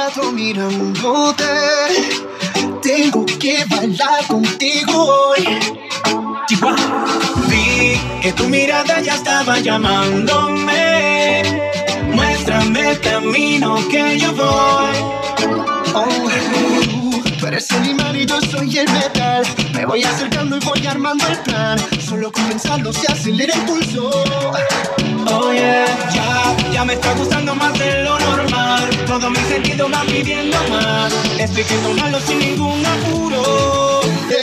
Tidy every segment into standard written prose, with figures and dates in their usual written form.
rato mirándote. Tengo que bailar contigo hoy. Vi que tu mirada ya estaba llamándome. Muéstrame el camino que yo voy. Tú eres el imán y yo soy el metal. Me voy acercando y voy armando el plan. Solo con pensarlo se acelera el pulso. Oh yeah, ya me está gustando más de lo normal. Todos mis sentidos van pidiendo más. Estoy que tomarlo sin ningún apuro.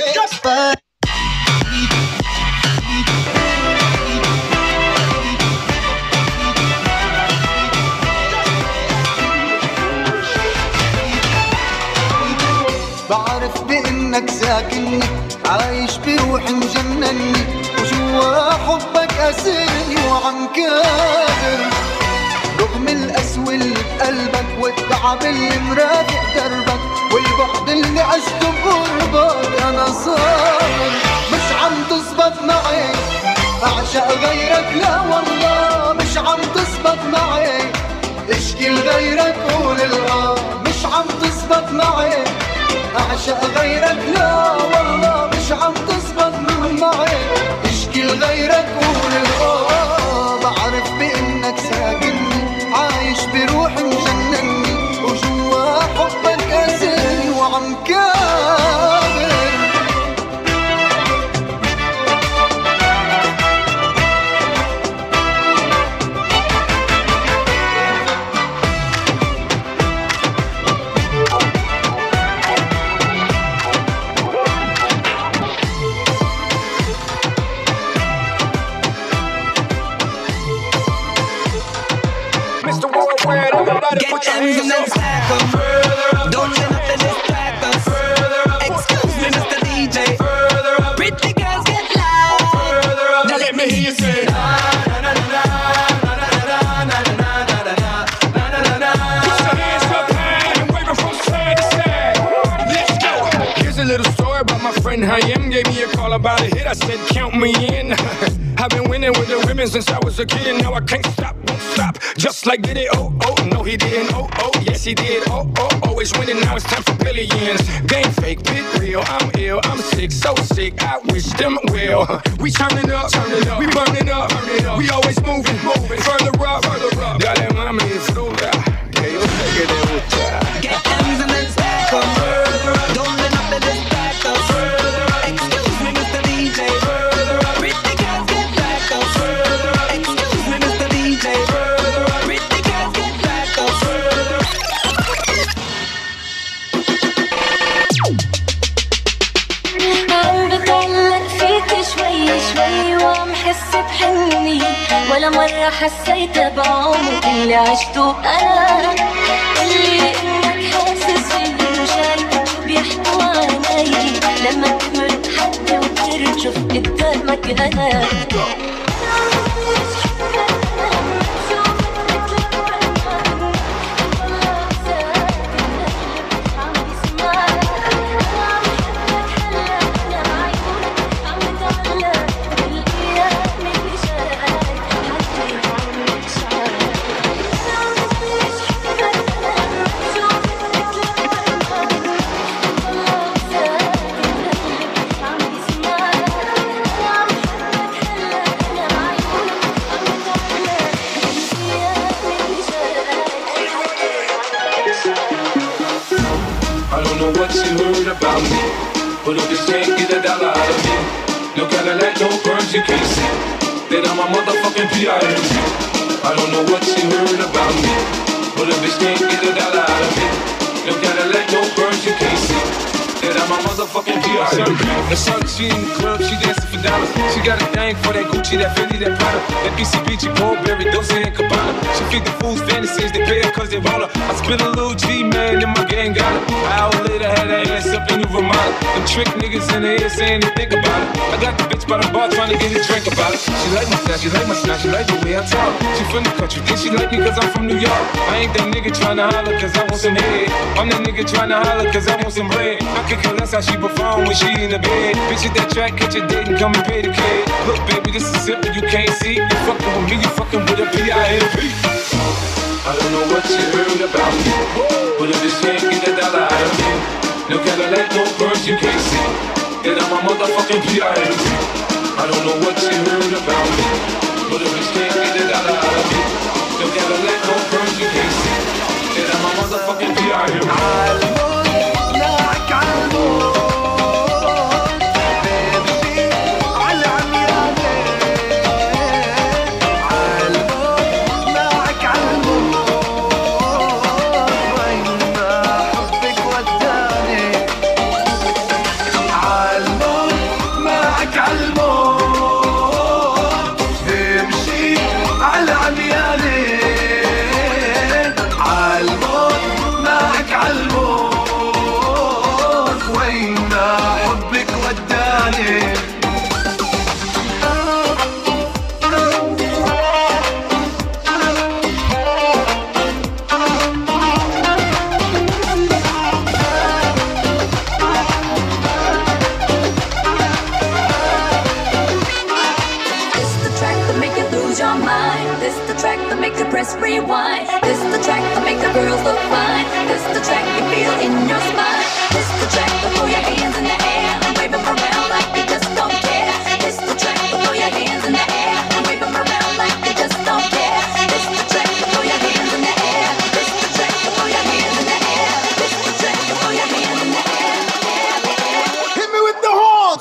بعرف بإنك ساكنني عايش بروحي مجنني وجوا حبك أسرني وعم كابر رغم القسوة اللي بقلبك والتعب اللي مرافق دربك والبعد اللي عشته بقربك أنا صابر مش عم تزبط معي أعشق غيرك لا والله مش عم تزبط معي اشكي لغيرك قول الغا مش عم تزبط معي أعشق غيرك لا والله مش عم تزبط معي اشكي لغيرك قول الآه بعرف بإنك ساكنني عايش بروحي مجنني وجوا حبك أسرني وعم كابر Get M's and then stack 'em. Don't let nothing distract us. Excuse me, Mr. DJ. Pretty girls get loud. Now let me hear you say. Put your hands up high and wave 'em from side to side. Let's go. Here's a little story about my friend Hayem. Gave me a call about a hit. I said count me in. I've been winning with the women since I was a kid, and now I can't stop, won't stop. Just like did it, oh, oh, no he didn't, oh, oh, yes he did, oh, oh, always winning, now it's time for billions. Game fake, big real, I'm ill, I'm sick, so sick, I wish them well. We turning up, we burning up, we always moving, further up, dale mami, disfruta, que yo sé que te gusta. Get M's and then stack 'em. Don't let nothing distract us. Excuse me, Mr. DJ. Pretty girls get back up. Excuse me, Mr. DJ. Pretty girls get back up. عم بطلق فيك شوي شوي وعم حس بحنية ولا مرة حسيت بعمري اللي عشته أنا اللي إنك حاسس فيني وشايفك شو بيحكوا عني لما تمرق حدي وترجف قدامك أنا What you heard about me, but if you can't get $1 out of me, no Cadillac, no perms, you can't see that I'm a motherfucking P.I.M.C. I don't know what you heard about me, but if you can't get $1 out of me, no Cadillac, no perms, you can't see that I'm a motherfucking P.I.M.C. The sun, she in the club, she dancing for dollars. She got a thing for that Gucci, that Fendi, that Prada, that BCBG, Burberry, Dolce & Gabbana. She feed the fools fantasies, they pay her cause they want her. I spit a little G, man, and my gang got her. An hour later, had her ass up in the Ramada. Them trick niggas in the ear saying they think about it. I got the bitch by the bar trying to get a drink about it. She like my style, she like my snap, she like the way I talk. She from the country, think she like me cause I'm from New York. I ain't that nigga tryna holler cause I want some head. I'm that nigga tryna holler cause I want some bread. I could care less how she perform when she in the bed. Bitch at that track, catch a date and come and pay the kid. Look baby, this is simple, you can't see. You fucking with me, you fucking with a P.I.M.P. I I don't know what you heard about me, but if you can't get a dollar out of me, no Cadillac, no birds, you can't see that I'm a motherfucking P.I.M.P. I don't know what you heard about me, but if you can't get a dollar out of me, no Cadillac, no birds, you can't see that I'm a motherfucking P.I.M.P. Press rewind. This the track that make the girls look fine. This the track you feel in your spine. This the track that throw your hands in the air and wave them around like you just don't care. This the track that throw your hands in the air and wave them around like you just don't care. This the track that throw your hands in the air. This the track that throw your hands in the air. This the track that throw your hands in the air. Hit me with the horns.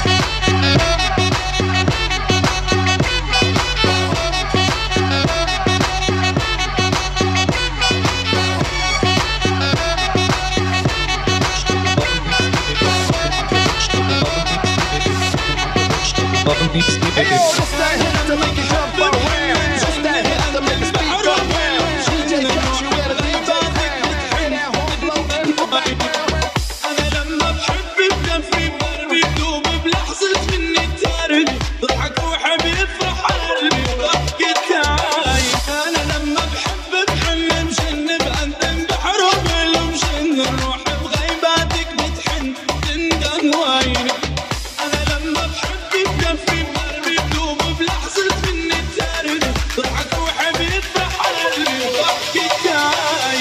Hey, yo, just that hit to make it jump around. Just that hit to make it speak up round. DJ catch you at a DJ round. Hear that horn blow, everybody down. أنا لما بحب بدفي برمي دوب بلحظة مني تارك ضحك روحي بيفرح قلبي وضحكة تعاي. أنا لما بحب بحن مشن بقدم بحرب المشن الروح بغيباتك بتحن تندم وعيني. أنا لما بحب بدفي برمي دوب بلحظة مني تارك ضحك روحي بيفرح قلبي وضحكة تعاي.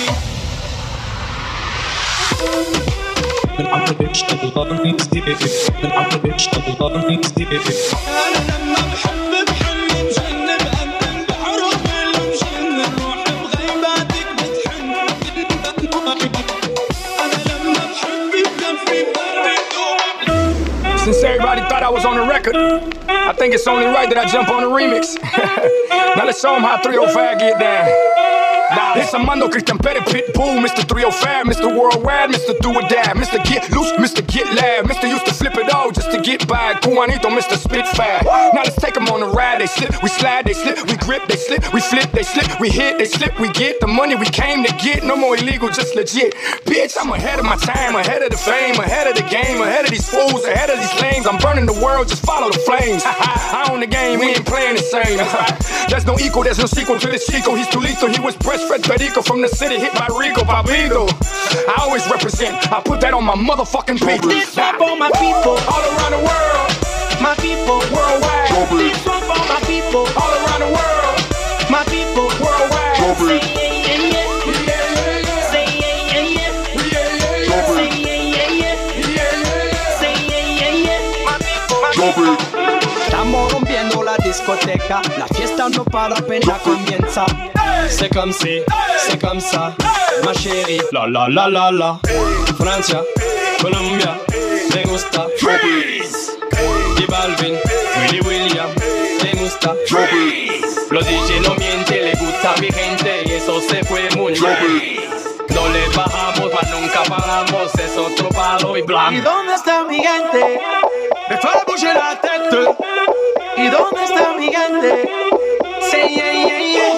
بالعقل بيشتغل ضرني ستيبي بالعقل بيشتغل ضرني ستيبي أنا لما بحب بحن مشن بقدم بحرب المشن الروح بغيباتك بتحن تندم وعيني. أنا لما بحب بدفي برمي دوب. Since everybody thought I was on the record, I think it's only right that I jump on the remix. Now let's show them how 305 get down. Nah, it's Armando Christian Petty Pitbull, Mr. 305, Mr. Worldwide, Mr. Do or Die, Mr. Get Loose, Mr. Get Loud, Mr. Used to flip it all just to get by. Juanito, Mr. Spitfire. Now let's take them on the ride. They slip, we slide, they slip, we grip, they slip, we flip, they slip, we hit, they slip, we get the money we came to get. No more illegal, just legit. Bitch, I'm ahead of my time, ahead of the fame, ahead of the game, ahead of these fools, ahead of these lanes. I'm burning the world, just follow the flames. I own the game, we ain't playing the same. There's no equal, there's no sequel to this Chico. He's too lethal, he was breastfed Perico from the city, hit by Rico, Pablito. I always represent, I put that on my motherfucking people. This one for my people All around the world, my people worldwide. This one for my people All around the world, my people worldwide. Say yeah, yeah, yeah. Say yeah, yeah, yeah. Say yeah, yeah, yeah. Say yeah, yeah, yeah. My people. Estamos rompiendo la discoteca, la fiesta no para apenas comienza. C'est comme ça, ma chérie. La la la la la. Francia, Colombia, me gusta. Freeze. Y Balvin, Willy William, me gusta. Freeze. Los DJ no mienten, le gusta a mi gente y eso se fue muy bien. No le bajamos, mas nunca paramos, es otro palo y blanco. ¿Y dónde está mi gente? Me fue a bouger la tête. ¿Y dónde está mi gente? Say yeah, yeah,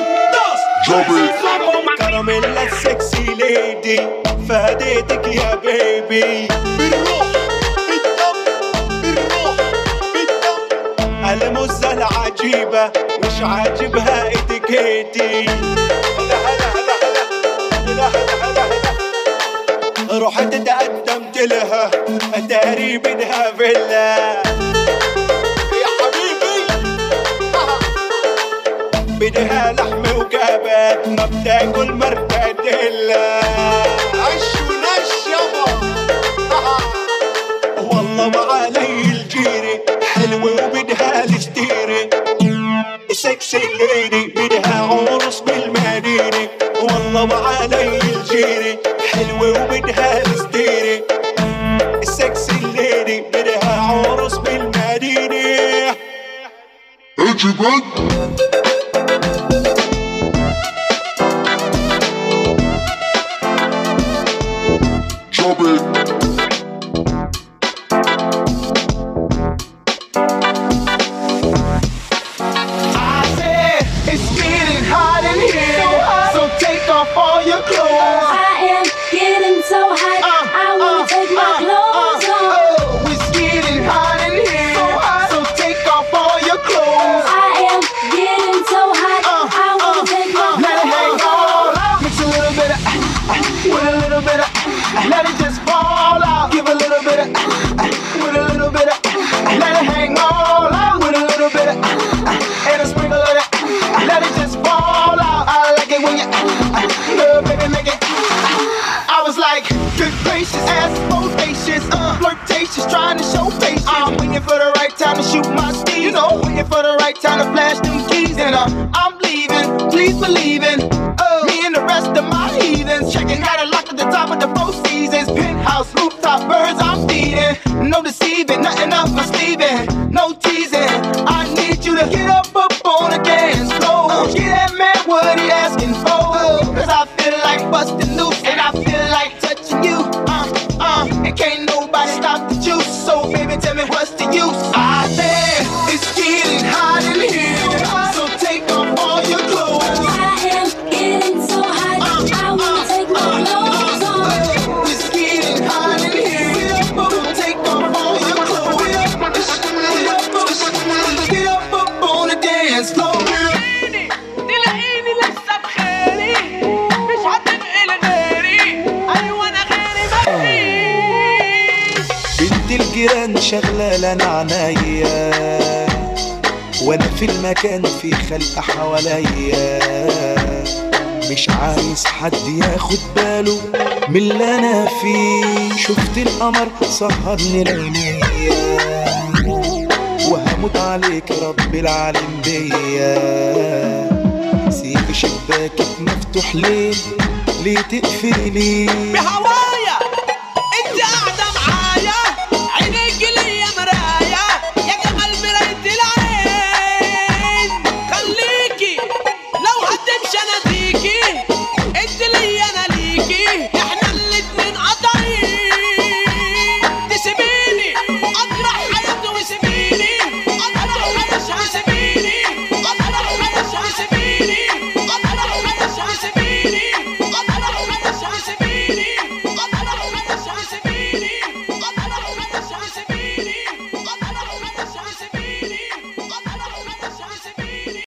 yeah. كراميلا سكسي ليدي فاديتك يا بيبي بالروح بالدم بالروح بالدم المزة العجيبة مش عاجبها اتيكيتي هلا هلا هلا هلا هلا هلا هلا رحت تقدمت لها اتاري منها فيلا يا حبيبي بدها لحم وكباب البنات ما بتاكل مرتديلا. عش ونش يابا. والله ما علي الجيري حلوة وبدها الاشتيري. سكسي ليدي بدها عرس بالمدينة. والله ما علي الجيري حلوة وبدها الاشتيري. السكسي ليدي بدها عرس بالمدينة. اجبد جابت all your clothes. I am getting so hot, I wanna take my clothes off. It's getting hot in here, so hot, so take off all your clothes. I am getting so hot, I wanna take my Let it hang clothes all off. out. Mix a little bit of with a little bit of let it just fall out. Give a little bit of with a little bit of let it hang all out. With a little bit of and a sprinkle of that. Let it just fall out. I like it when you baby, make it. I was like, good gracious, ass bodacious, flirtatious, trying to show patience. I'm waiting for the right time to shoot my steez, you know, waiting for the right time to flash them keys. And I'm leaving, please believe in me and the rest of my heathens. Checking out a lock at the top of the Four Seasons, penthouse, rooftop, birds I'm feeding. No deceiving, nothing up my sleeving, no teasing. I need you to get up on the dance floor. Get that man what he asking for. Cause I feel like busting loose and I feel like touching you. And can't nobody stop the juice. So baby, tell me what's the use? I said it's getting hot in here, so take off all your clothes. I am getting so hot, I wanna take my clothes off. It's getting hot in here, so take off all your clothes. Get up on the dance floor. الجيران شغلة لنا عنايا، وانا في المكان في خلق حواليا. مش عايز حد ياخد باله من اللي انا فيه. شفت القمر سهرني العينيا، وهموت عليك رب العالم بيا. سيب شباكك مفتوح ليه تقفلي؟